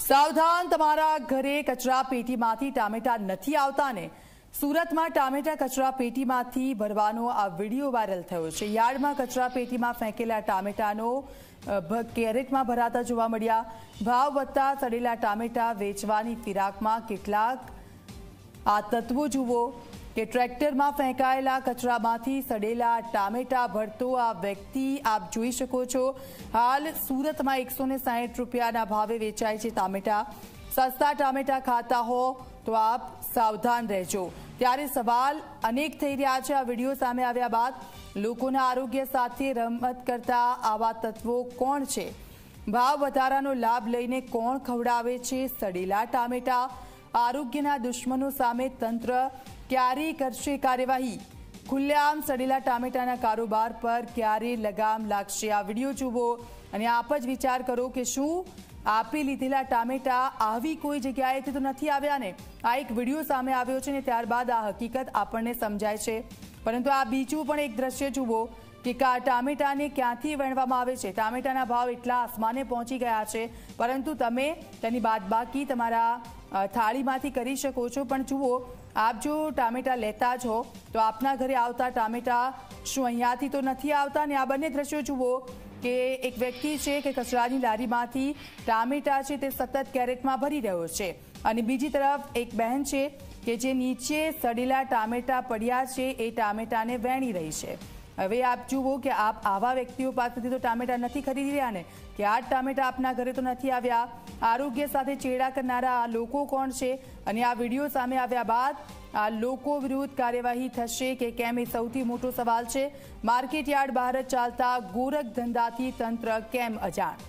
सावधान तमारा घरे कचरा पेटीमांथी टामेटा नहीं आवता ने सूरत में टामेटा कचरा पेटीमांथी भरवानो आ विडियो वायरल थयो छे। यार्ड में कचरा पेटी में फेंकेला टामेटानो केरेट में भराता जोवा मळ्या। भाव वधता सड़ेला टामेटा वेचवानी फिराक में केटलाक आ तत्वों जुवो कि ट्रेक्टर में फेंकायेला कचरा में सड़ेला टामेटा भरतो आ व्यक्ति आप जोई शको छो। हाल सूरत में 160 रूपिया भावे वेचाय छे टामेटा। सस्ता टामेटा खाता हो तो आप सावधान रहजो। त्यारे सवाल अनेक थई रह्या छे। आ विडियो सामे आव्या बाद लोकोना आरोग्य साथे रमत करता आवा तत्वो कोण छे? भाव वधारानो लाभ लईने कोण खवડાવે છે સડેલા टामेटा? आरोग्यना दुश्मनों सामे तंत्र क्यारे करशे कार्यवाही? खुलेआम सड़ेला टामेटाना कारोबार पर क्यारे लगाम लागशे? आ विडियो जुवो अने आप ज विचार करो कि शुं आपे लीधेला टामेटा आवी कोई जग्याएथी तो नहीं आव्या ने? आ एक विडियो सामे आव्यो छे ने त्यारबाद आ हकीकत आपणे समजाय छे। परंतु आ बीजू पण एक दृश्य जुवो कि टामेटाने क्यांथी वणवामां आवे छे। टामेटाना भाव एटला आसमाने पहोंची गया छे, परंतु तमे तेनी बादबाकी तमारा थाळीमांथी करी शको छो। पण जुवो, आप जो टामेटा लेता हो तो आपना घरे आवता टामेटा शुं अहींयाथी तो नहीं आवता ने? आ बंने दृश्यो जुवो कि एक व्यक्ति है कि कचरानी लारी में टामेटा है ते सतत कैरेट में भरी रह्यो छे अने बीजी तरफ एक बहन है कि जे नीचे सड़ेला टामेटा पड्या छे ए टामेटाने वेणी रही है। हवे आप जुओ कि आप आवा व्यक्तिओ पासेथी तो टामेटा नहीं खरीदी रह्या ने कि आ टामेटा आपना घरे तो नहीं आव्या। आरोग्य साथे चेड़ा करनारा आ लोको कोण छे अने आ विडियो सामे आव्या बाद आ लोको विरुद्ध कार्यवाही थशे के केम ए सौथी मोटो सवाल छे। मार्केट यार्ड बहार ज चालता गोरख धंधाथी तंत्र केम अजाण?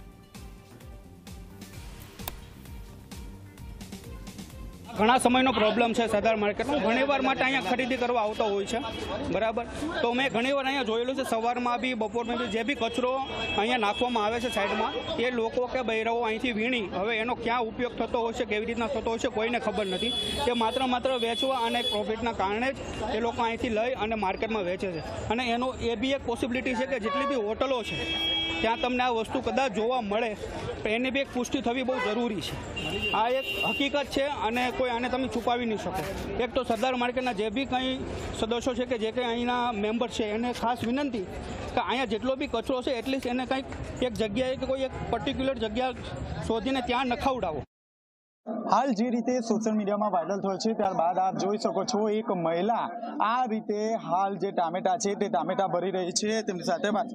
घना समयनो प्रॉब्लम है सदर मार्केट में। घणीवार माटे अहींया खरीदी करवा आवता होय छे, बराबर। तो मैं घणीवार अहींया जोयेलुं छे, सवार में भी बपोर में भी जे भी कचरो अहींया नाखवामां आवे छे साइड में, ए लोको के बहेराओ अहींथी वीणी हवे एनो क्या उपयोग थतो होय छे, केवी रीतना थतो होय छे कोईने खबर नथी। ए मात्र वेचवा अने प्रोफिटना कारणे ज ए लोको अहींथी लई अने मार्केट में वेचे छे। अने एनो ए बी एक पॉसिबिलिटी छे कि जेटली बी होटलो छे त्यां तमने आ वस्तु कदाच जोवा मळे तो एनी बी एक पुष्टि थवी बहुत जरूरी है। आ एक हकीकत है अने कोई आने तमे छुपावी नहीं सको। एक तो सरदार मार्केटना जे भी कई सदस्यों है कि जे कई अहींना मेम्बर है एने खास विनंती कि अहींया जेटलो भी कचरो है एटलीस्ट एने कंईक एक जग्याए कि कोई एक पर्टिक्युलर जग्या शोधीने त्यां नखावडावो। हाल जे रीते सोशल मीडिया में वायरल थयो छे त्यारबाद आप जोई शको छो एक महिला आ रीते हाल जे टामेटा छे ते टामेटा भरी रही छे। तेमनी साथे बात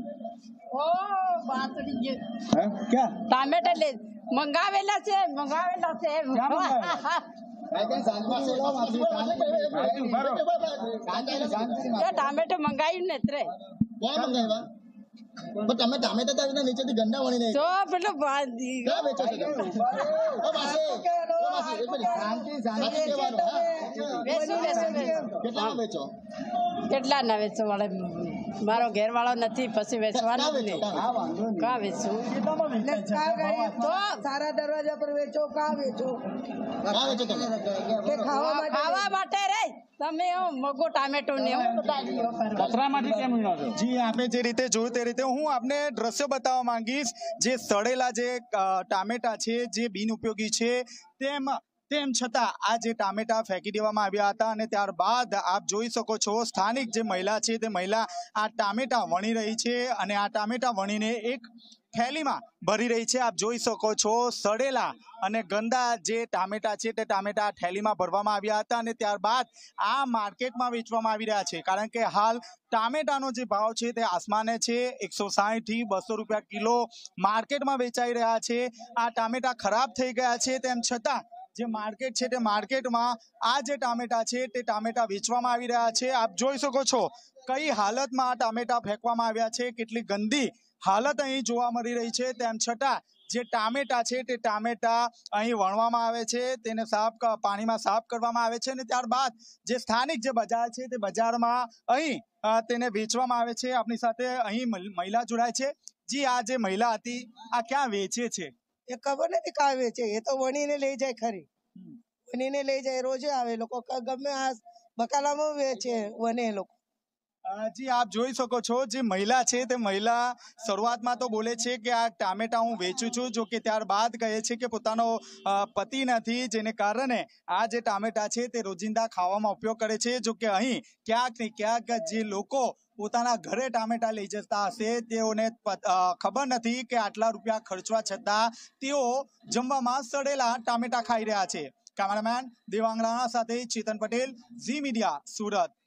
क्या टामेटा ले मंगावेला छे टामेटो मंगाव्યું ને ત્રે કોણ મંગાવ્યા? પણ તમે ટામેટા તો એના નીચેથી ગંડા વણી નહીં તો પેલો ક્યાં વેચો છો તમે? ઓ માસી એક મિનિટ શાંતિ કહેવાનો કેટલા વેચો? કેટલા ના વેચો વાળે મારો ઘેરવાળો નથી પછી વેચવાનો જ નહીં। કા વેચું તો સારા દરવાજા પર વેચો કા વેચો તમે ખાવા માટે રે તમે મગો ટામેટો ને કચરામાંથી કેમ વીણો? જી આપણે જે રીતે જોયું તે રીતે હું આપને દ્રશ્ય બતાવવા માંગીશ। જે સડેલા જે ટામેટા છે જે બિન ઉપયોગી છે તેમ છતાં આ જે ટામેટા ફેંકી દેવામાં આવ્યા હતા અને ત્યારબાદ આપ જોઈ શકો છો સ્થાનિક જે મહિલા છે તે મહિલા આ ટામેટા વણી રહી છે અને આ ટામેટા વણીને એક થેલીમાં ભરી રહી છે। આપ જોઈ શકો છો સડેલા અને ગંદા જે ટામેટા છે તે ટામેટા થેલીમાં ભરવામાં આવ્યા હતા અને ત્યારબાદ આ માર્કેટમાં વેચવામાં આવી રહ્યા છે। કારણ કે હાલ ટામેટાનો જે ભાવ છે તે આસમાને છે। 160 થી 200 રૂપિયા કિલો માર્કેટમાં વેચાઈ રહ્યા છે। આ ટામેટા ખરાબ થઈ ગયા છે તેમ છતાં જે માર્કેટ છે તે માર્કેટમાં આ જે ટામેટા છે તે ટામેટા વેચવામાં આવી રહ્યા છે। આપ જોઈ શકો છો કઈ હાલતમાં આ ટામેટા ફેંકવામાં આવ્યા છે, કેટલી ગંદી હાલત અહીં જોવા મળી રહી છે। તેમ છતાં જે ટામેટા છે તે ટામેટા અહીં વણવામાં આવે છે, તેને પાણીમાં સાફ કરવામાં આવે છે અને ત્યારબાદ જે સ્થાનિક જે બજાર છે તે બજારમાં અહીં તેને વેચવામાં આવે છે। આપણી સાથે અહીં મહિલા જોડાય છે। જી આ જે મહિલા હતી આ ક્યાં વેચે છે? એ ખબર નથી કા વેચે, એ તો વણીને લઈ જાય ખરી, વણીને લઈ જાય, રોજે આવે લોકો ગમે આ બકાલામાં વેચે વને લોકો। જી આપ જોઈ શકો છો જે મહિલા છે તે મહિલા શરૂઆતમાં તો બોલે છે કે આ ટામેટા હું વેચું છું, જો કે ત્યારબાદ કહે છે કે પોતાનો પતિ નથી, જેને કારણે આ જે ટામેટા છે તે રોજિંદા ખાવામાં ઉપયોગ કરે છે। જો કે અહીં ક્યાંક ને ક્યાંક જે લોકો પોતાના ઘરે ટામેટા લઈ જતા હશે તેઓને ખબર નથી કે આટલા રૂપિયા ખર્ચવા છતાં તેઓ જમવામાં સડેલા ટામેટા ખાઈ રહ્યા છે। કેમેરામેન દેવાંગણા સાથે ચેતન પટેલ, ઝી મીડિયા, સુરત।